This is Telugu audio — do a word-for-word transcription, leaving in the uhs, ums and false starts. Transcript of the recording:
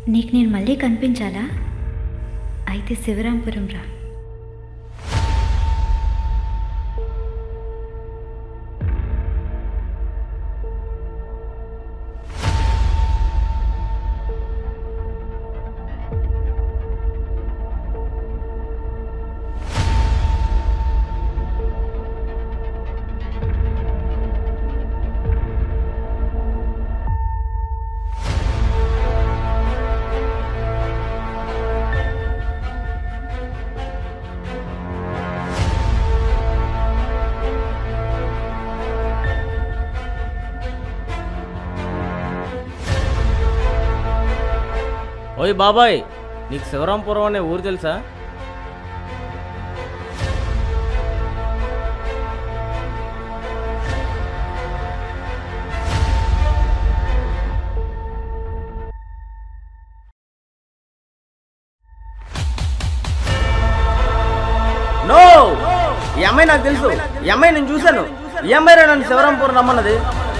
నీకు నేను మళ్ళీ కనిపించాలా? అయితే శివరాంపురం రా. ఓయ్ బాబాయ్, నీకు శివరాంపురం అనే ఊరు తెలుసా? నో, ఈ అమ్మాయి నాకు తెలుసు. ఈ అమ్మాయి నేను చూశాను. ఈ అమ్మాయి నన్ను శివరాంపురం రమ్మన్నది.